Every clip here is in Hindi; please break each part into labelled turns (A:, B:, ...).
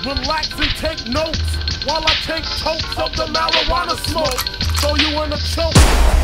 A: Relax and take notes while I take totes of the marijuana smoke. Throw you in a choke.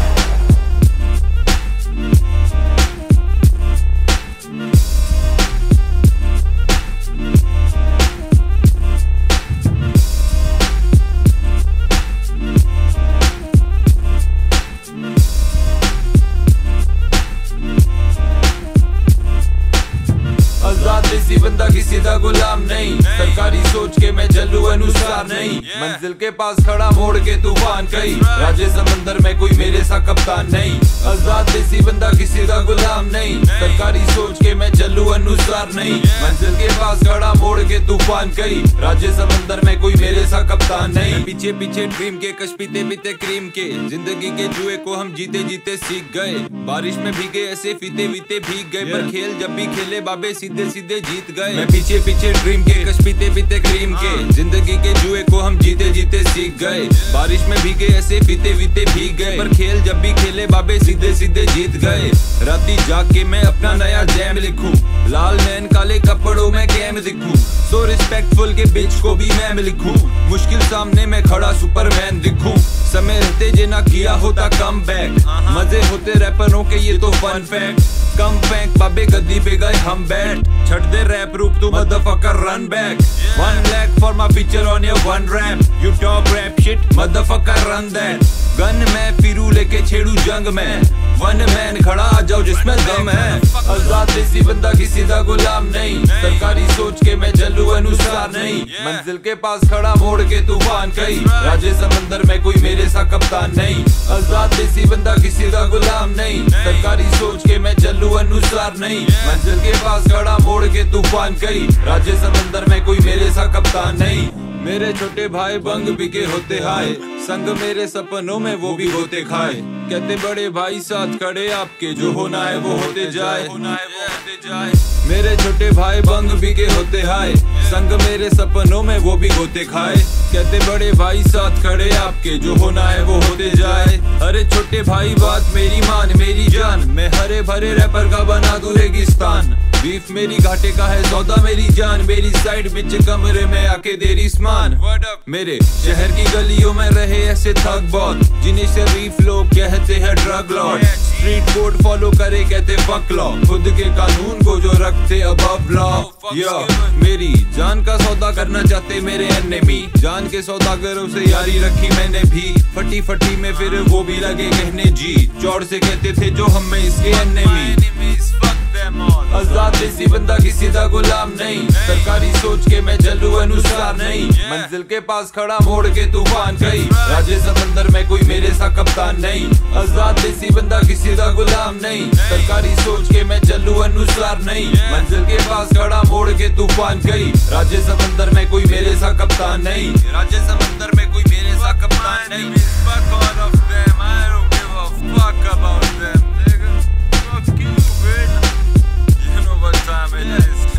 B: देसी बंदा किसी दा गुलाम नहीं, सरकारी सोच के मैं चलूं अनुसार नहीं। मंजिल के पास खड़ा मोड़ के तूफान कई, राजे समंदर में कोई मेरे सा कप्तान नहीं। आजाद देसी बंदा किसी दा गुलाम नहीं, सरकारी सोच के मैं चलूं अनुसार नहीं। मंजिल के पास खड़ा मोड़ के तूफान कई, राजे समंदर में कोई मेरे सा कप्तान नहीं। पीछे पीछे ड्रीम के कश पीते पीते क्रीम के, जिंदगी के जुए को हम जीते जीते सीख गए। बारिश में भीगे ऐसे फीते वीते भीग गए, पर खेल जब भी खेले बाबे सीधे सीधे जीत गए। मैं पीछे पीछे ड्रीम के कश पीते पीते क्रीम के, जिंदगी के जुए को हम जीते जीते सीख गए। बारिश में भीगे ऐसे फीते वीते भीग गए, पर खेल जब भी खेले बाबे सीधे सीधे जीत गए। राती जाग के मैं अपना नया जैम लिखूं, लाल नैन काले कपड़ों में कैम दिखूं। सो रिस्पेक्टफुल के बिच को भी मैं लिखूं, मुश्किल सामने मैं खड़ा सुपरमैन दिखूं। समय रहते जे ना किया होता कम बैक, मजे होते रैपरों के ये तो फन फैक्ट। कम फेंक बाबे गद्दी पे गए हम बैठ, छट दे रैप रूप तू motherfucker run back. 1 lakh for my feature on your one rap, you talk rap shit motherfucker run that। Gun मैं फिरू लेके छेड़ू जंग में, वन मैन खड़ा आ जाओ जिसमें दम है। आजाद देसी बंदा किसी दा गुलाम नहीं, सरकारी सोच के मैं चलूं अनुसार नहीं। मंजिल के पास खड़ा मोड़ के तूफान कई, राजे समंदर में कोई मेरे सा कप्तान नहीं। आजाद देसी बंदा किसी दा गुलाम नहीं, सरकारी सोच के मैं चलूं अनुसार नहीं। मंजिल के पास खड़ा मोड़ के तूफान कई, राजे समंदर में कोई मेरे सा कप्तान नहीं। मेरे छोटे भाई बंग बिके होते हाय, संग मेरे सपनों में वो भी होते खाए। कहते बड़े भाई साथ खड़े आपके, जो होना है वो होते जाए, होना है वो होते जाए। मेरे छोटे भाई बंग बिके होते हाय, संग मेरे सपनों में वो भी होते खाए। कहते बड़े भाई साथ खड़े आपके, जो होना है वो होते जाए। अरे छोटे भाई बात मेरी मान मेरी जान, मैं हरे भरे रैपर का बना दूं रेगिस्तान। बीफ मेरी घाटे का है सौदा मेरी जान, मेरी साइड बिच कमरे में आके देरी स्मान। मेरे शहर की गलियों में रहे ऐसे थग बहुत, जिन्हें शरीफ लोग कहते हैं drug lord. Street code follow करे कहते फक लॉ, खुद के कानून को जो रखते अबव लॉ। या मेरी जान का सौदा करना चाहते मेरे एनिमी, जान के सौदागरों से यारी रखी मैंने भी। फटी फटी में फिर वो भी लगे कहने जी, चौड़ से कहते थे जो हम में इसके एनिमी। आजाद देसी बंदा किसी दा गुलाम नहीं, सरकारी सोच के मैं चलूं अनुसार नहीं। मंजिल के पास खड़ा मोड़ के तूफान कई, राजे समंदर में कोई मेरे सा कप्तान नहीं। आजाद देसी बंदा किसी दा गुलाम नहीं, सरकारी सोच के मैं चलूं अनुसार नहीं। मंजिल के पास खड़ा मोड़ के तूफान कई, राजे समंदर में कोई मेरे सा कप्तान नहीं। राजे समंदर में कोई मेरे सा कप्तान नहीं। Fuck all of them, I don't give a fuck about them, nigga. Fuck you, bitch. You know what time it is.